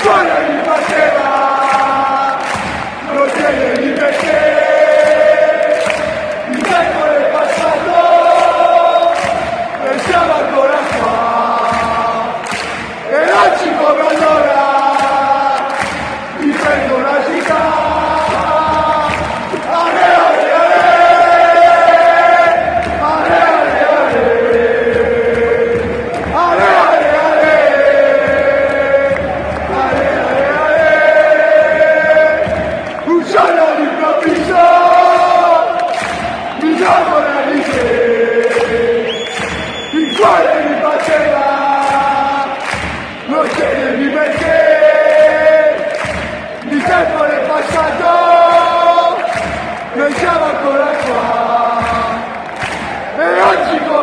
cuore mi batteva, non chiedermi perché, il tempo è passato e siamo ancora qua, e oggi come allora mi prendo una città. Il cuore mi batteva, non chiedermi perché, il tempo è passato, noi siamo ancora qua, e oggi